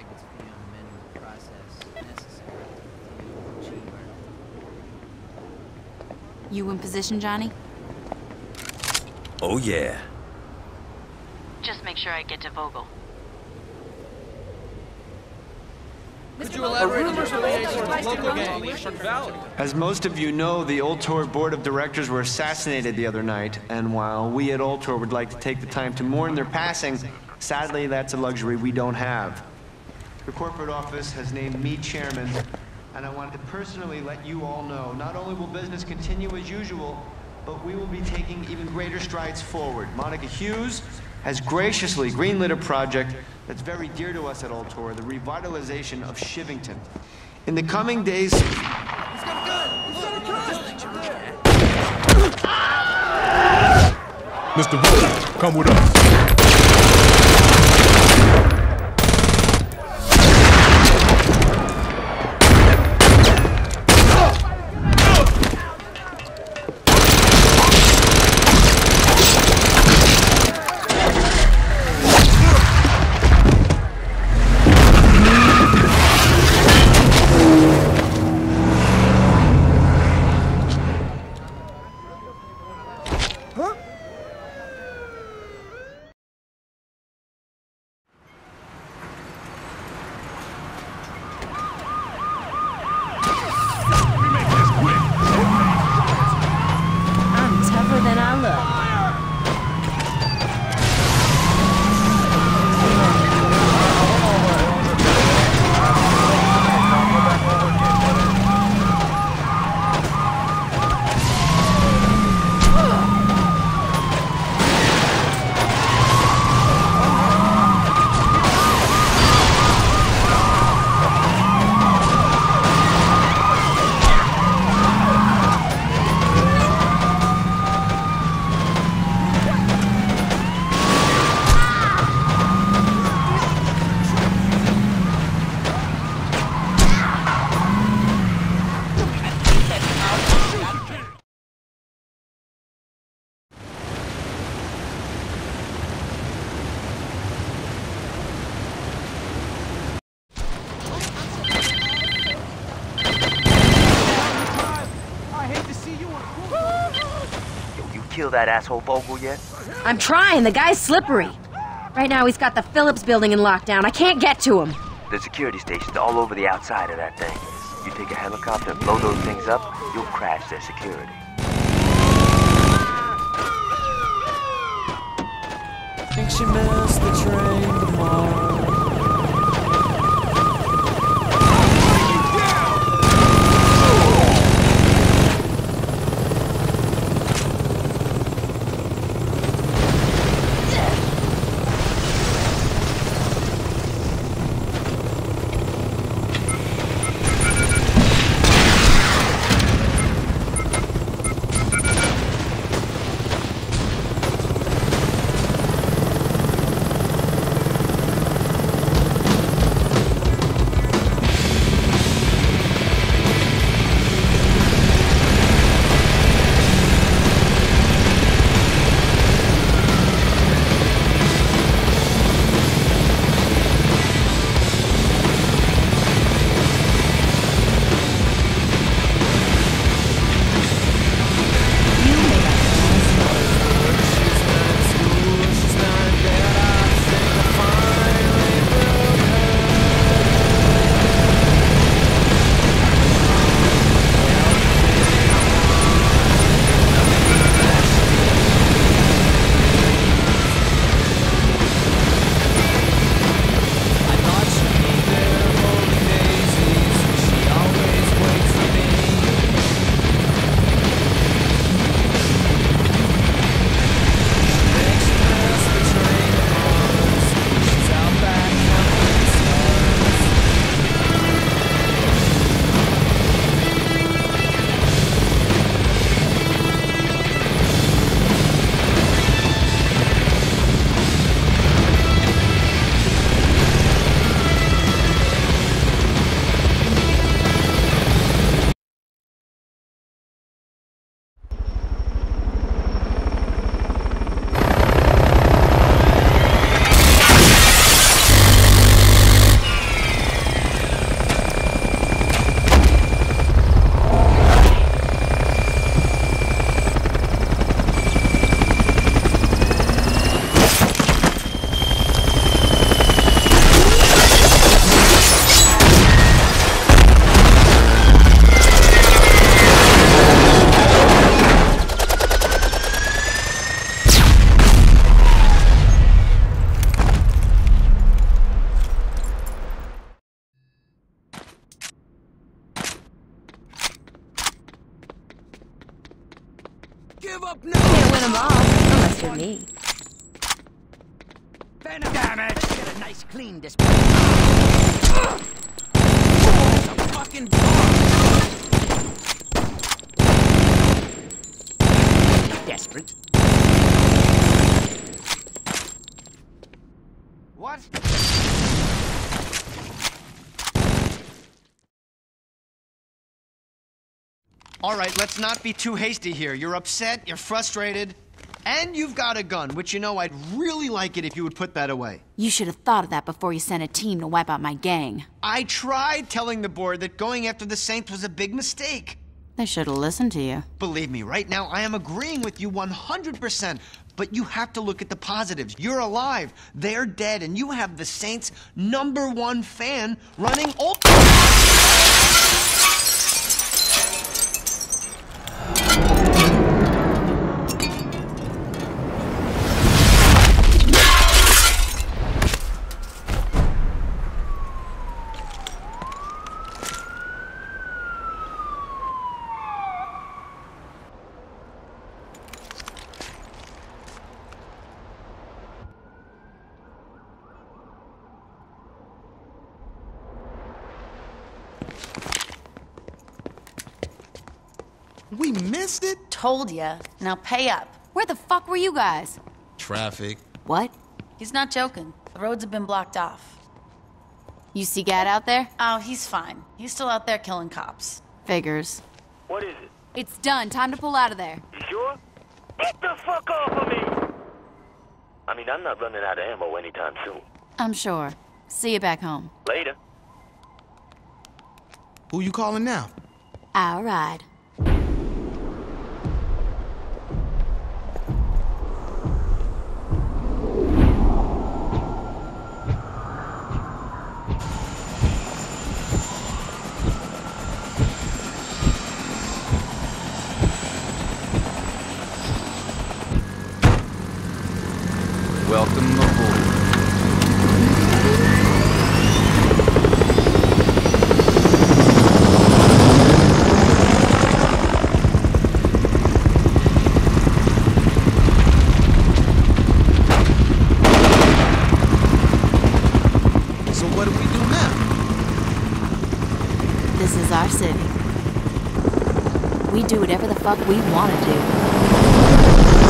the amendment process necessary to achieve our... You in position, Johnny? Oh, yeah. Just make sure I get to Vogel. Could you elaborate on your affiliation with local gang Shark Valley? As most of you know, the Ultor board of directors were assassinated the other night, and while we at Ultor would like to take the time to mourn their passing, sadly that's a luxury we don't have. The corporate office has named me chairman, and I wanted to personally let you all know, not only will business continue as usual, but we will be taking even greater strides forward. Monica Hughes has graciously greenlit a project that's very dear to us at Ultor, the revitalization of Shivington. In the coming days... He's got a gun! He's got a gun! Mr. Vogel, come with us. Kill that asshole Vogel yet? I'm trying. The guy's slippery. Right now he's got the Phillips building in lockdown. I can't get to him. There's security stations all over the outside of that thing. You take a helicopter and blow those things up, you'll crash their security. Think she missed the train tomorrow. Damn it! Get a nice clean display. Fucking Desperate. What? All right, let's not be too hasty here. You're upset, you're frustrated, and you've got a gun, which, you know, I'd really like it if you would put that away. You should have thought of that before you sent a team to wipe out my gang. I tried telling the board that going after the Saints was a big mistake. They should have listened to you. Believe me, right now I am agreeing with you 100%, but you have to look at the positives. You're alive, they're dead, and you have the Saints' #1 fan running all... We missed it? Told ya. Now pay up. Where the fuck were you guys? Traffic. What? He's not joking. The roads have been blocked off. You see Gad out there? Oh, he's fine. He's still out there killing cops. Figures. What is it? It's done. Time to pull out of there. You sure? Get the fuck off of me! I mean, I'm not running out of ammo anytime soon. I'm sure. See you back home. Later. Who you calling now? I'll ride. Welcome aboard. So what do we do now? This is our city. We do whatever the fuck we want to do.